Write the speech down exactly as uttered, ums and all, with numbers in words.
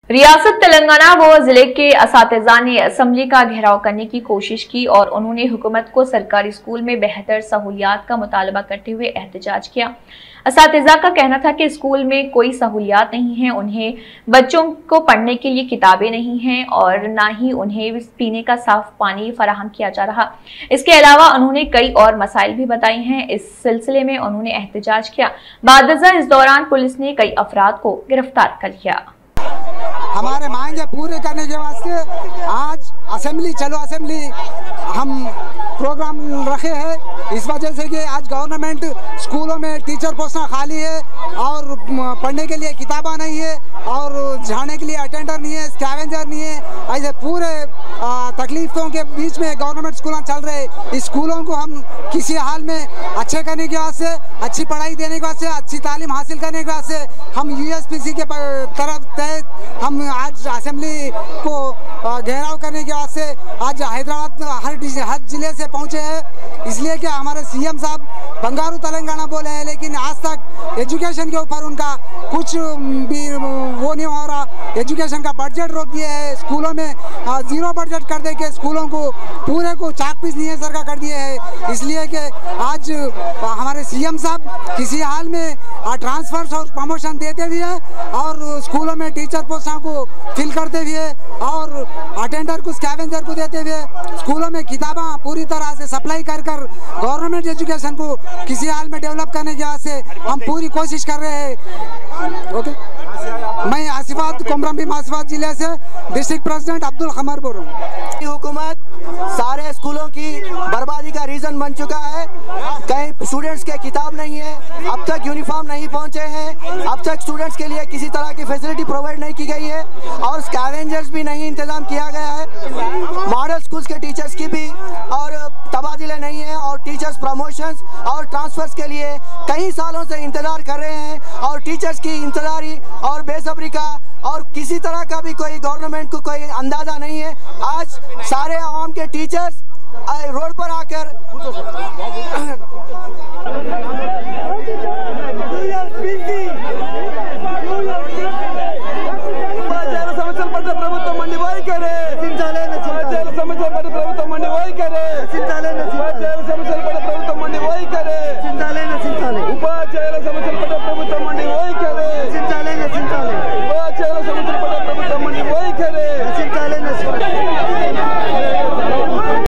रियासत तेलंगाना व जिले के असातिज़ा ने असेंबली का घेराव करने की कोशिश की और उन्होंने हुकूमत को सरकारी स्कूल में बेहतर सहूलियात का मुतालबा करते हुए एहतजाज किया। असातिज़ा का कहना था कि स्कूल में कोई सहूलियात नहीं है, उन्हें बच्चों को पढ़ने के लिए किताबें नहीं हैं और न ही उन्हें पीने का साफ पानी फराहम किया जा रहा। इसके अलावा उन्होंने कई और मसाइल भी बताए हैं। इस सिलसिले में उन्होंने एहतजाज किया। बादजा इस दौरान पुलिस ने कई अफराद को गिरफ्तार कर लिया। हमारे मांगे पूरे करने के वास्ते आज असेंबली चलो असेंबली हम प्रोग्राम रखे हैं। इस वजह से कि आज गवर्नमेंट स्कूलों में टीचर पोस्टें खाली है और पढ़ने के लिए किताबें नहीं है और जाने के लिए अटेंडर नहीं है, स्कैवेंजर नहीं है। ऐसे पूरे तकलीफों के बीच में गवर्नमेंट स्कूल चल रहे हैं। इस स्कूलों को हम किसी हाल में अच्छे करने के वास्ते, अच्छी पढ़ाई देने के वास्ते, अच्छी तालीम हासिल करने के वास्ते हम यूएसपीसी के तरफ तहत हम आज असेंबली को घेराव करने के वास्ते आज हैदराबाद हर हर जिले से पहुंचे हैं। इसलिए कि हमारे सीएम साहब बंगारू तेलंगाना बोले हैं, लेकिन आज तक एजुकेशन के ऊपर उनका कुछ भी वो नहीं हो रहा। एजुकेशन का बजट रोक दिया है, स्कूलों में जीरो बजट कर दे के स्कूलों को पूरे को चाक पीस नहीं सरकार कर दिए है। इसलिए कि आज हमारे सीएम साहब किसी हाल में ट्रांसफर और प्रमोशन देते हुए और स्कूलों में टीचर पोस्टों को फिल करते हुए और अटेंडर को स्कैवेंजर को देते हुए स्कूलों में किताबें पूरी तरह से सप्लाई कर कर गवर्नमेंट एजुकेशन को किसी हाल में डेवलप करने के वास्ते हम पूरी कोशिश कर रहे हैं। ओके, मैं आसिफाबाद कोमरमभीम आसिफाबाद जिले से डिस्ट्रिक्ट प्रेसिडेंट अब्दुल खमर बोल रहा हूँ। हुकूमत सारे स्कूलों की बर्बादी का रीजन बन चुका है। कहीं स्टूडेंट्स के किताब नहीं है, अब तक यूनिफॉर्म नहीं पहुंचे हैं, अब तक स्टूडेंट्स के लिए किसी तरह की फैसिलिटी प्रोवाइड नहीं की गई है और स्कैवेंजर्स भी नहीं इंतजाम किया गया है। मॉडल स्कूल्स के टीचर्स की भी और तबादले नहीं है और टीचर्स प्रमोशंस और ट्रांसफर्स के लिए कई सालों से इंतजार कर रहे हैं और टीचर्स की इंतजारी और बेसब्री का और किसी तरह का भी कोई गवर्नमेंट को कोई अंदाजा नहीं है। आज सारे आवाम के टीचर्स रोड पर आकर